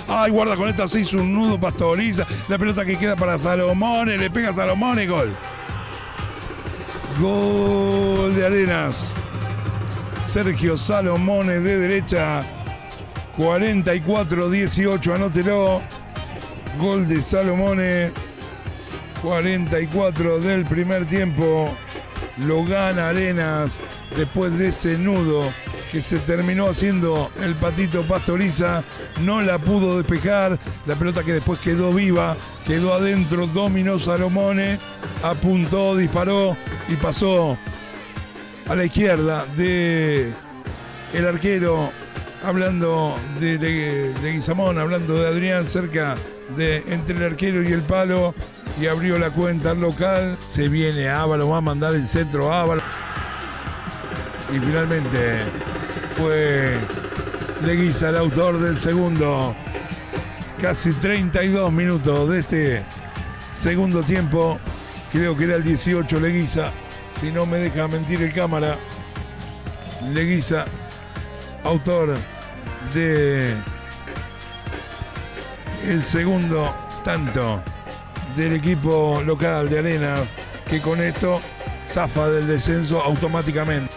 Ay, guarda con esta, se hizo un nudo Pastoriza. La pelota que queda para Salomone, le pega a Salomone, gol. Gol de Arenas. Sergio Salomone de derecha. 44-18, anótelo. Gol de Salomone. 44 del primer tiempo. Lo gana Arenas después de ese nudo que se terminó haciendo el Patito Pastoriza. No la pudo despejar. La pelota que después quedó viva, quedó adentro, dominó Salomone, apuntó, disparó y pasó a la izquierda de el arquero, hablando de Guizamón, hablando de Adrián, cerca de entre el arquero y el palo, y abrió la cuenta al local. Se viene Ávalo, va a mandar el centro Ávalo. Y finalmente fue Leguiza el autor del segundo. Casi 32 minutos de este segundo tiempo. Creo que era el 18 Leguiza, si no me deja mentir el cámara. Leguiza, autor de el segundo tanto del equipo local de Arenas, que con esto zafa del descenso automáticamente.